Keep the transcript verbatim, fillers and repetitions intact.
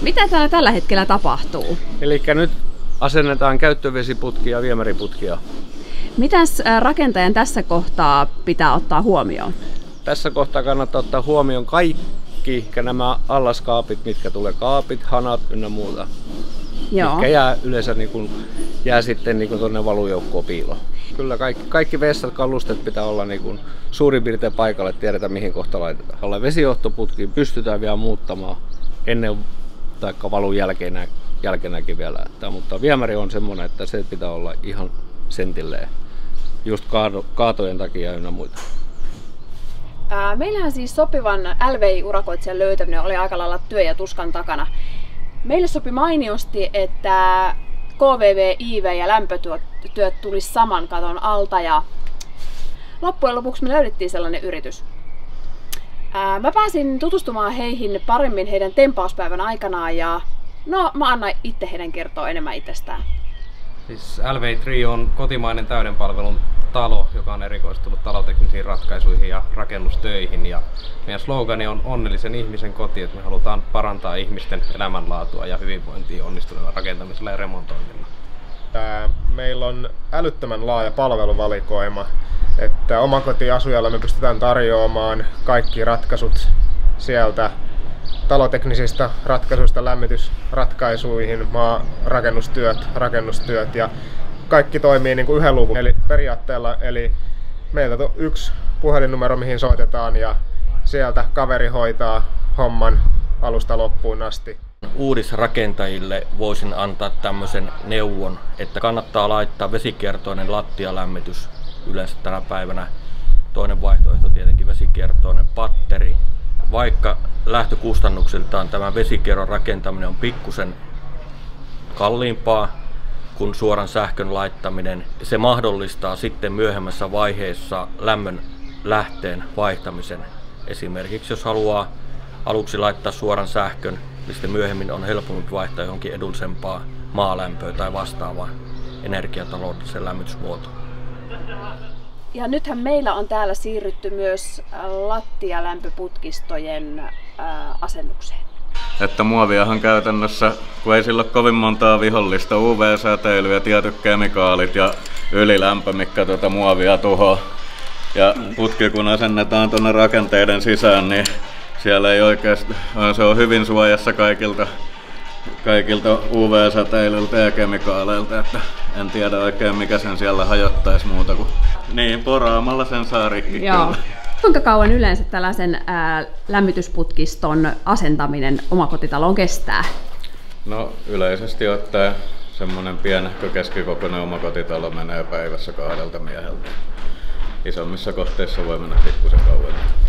Mitä täällä tällä hetkellä tapahtuu? Eli nyt asennetaan käyttövesiputkia ja viemäriputkia. Mitäs rakentajan tässä kohtaa pitää ottaa huomioon? Tässä kohtaa kannattaa ottaa huomioon kaikki nämä allaskaapit, mitkä tulee kaapit, hanat ynnä muuta. Joo. Mitkä jää yleensä niin kun, jää sitten niin kun tuonne valujoukkoon piiloon. Kyllä kaikki, kaikki vessat, kalusteet pitää olla niin kun suurin piirtein paikalle, että tiedetään mihin kohta laitetaan. Olla vesijohtoputkiin pystytään vielä muuttamaan ennen tai valun jälkeenä, jälkeenäkin vielä. Että, mutta viemäri on semmoinen, että se pitää olla ihan sentilleen. Just kaado, kaatojen takia ynnä muita. Ää, meillähän siis sopivan L V I-urakoitsijan löytäminen oli aika lailla työ ja tuskan takana. Meille sopi mainiosti, että K V V, I V ja lämpötyöt tulisi saman katon alta ja loppujen lopuksi me löydettiin sellainen yritys. Ää, mä pääsin tutustumaan heihin paremmin heidän tempauspäivän aikanaan ja no mä annan itse heidän kertoa enemmän itsestään. Siis L V I Trio on kotimainen täyden palvelun talo, joka on erikoistunut taloteknisiin ratkaisuihin ja rakennustöihin. Ja meidän slogani on onnellisen ihmisen koti, että me halutaan parantaa ihmisten elämänlaatua ja hyvinvointia onnistuneella rakentamisella ja remontoinnilla. Meillä on älyttömän laaja palveluvalikoima, että omakotiasujalla me pystytään tarjoamaan kaikki ratkaisut sieltä taloteknisistä ratkaisuista lämmitysratkaisuihin, maarakennustyöt, rakennustyöt ja kaikki toimii niin kuin yhden luvun eli periaatteella. Eli meiltä on yksi puhelinnumero, mihin soitetaan ja sieltä kaveri hoitaa homman alusta loppuun asti. Uudisrakentajille voisin antaa tämmöisen neuvon, että kannattaa laittaa vesikiertoinen lattialämmitys yleensä tänä päivänä. Toinen vaihtoehto tietenkin vesikiertoinen patteri. Vaikka lähtökustannuksiltaan tämä vesikierron rakentaminen on pikkusen kalliimpaa kuin suoran sähkön laittaminen, se mahdollistaa sitten myöhemmässä vaiheessa lämmön lähteen vaihtamisen. Esimerkiksi jos haluaa aluksi laittaa suoran sähkön, niin sitten myöhemmin on helpompi vaihtaa johonkin edullisempaa maalämpöä tai vastaavaa energiataloudellisen lämmitysmuotoon. Ja nythän meillä on täällä siirrytty myös lattialämpöputkistojen ää, asennukseen. Että muoviahan käytännössä, kun ei sillä ole kovin montaa vihollista, U V-säteily ja tietyt kemikaalit ja ylilämpö, mikä tuota muovia tuhoaa. Ja putki kun asennetaan tuonne rakenteiden sisään, niin siellä ei oikeasti, se on hyvin suojassa kaikilta, kaikilta U V-säteilyltä ja kemikaaleilta, että en tiedä oikein mikä sen siellä hajottaisi muuta kuin niin, poraamalla sen saa rikki. Joo. Kuinka kauan yleensä tällaisen ää, lämmitysputkiston asentaminen omakotitaloon kestää? No yleisesti ottaen semmoinen pienehkö keskikokoinen omakotitalo menee päivässä kahdelta mieheltä. Isommissa kohteissa voi mennä pikkusen kauemmin.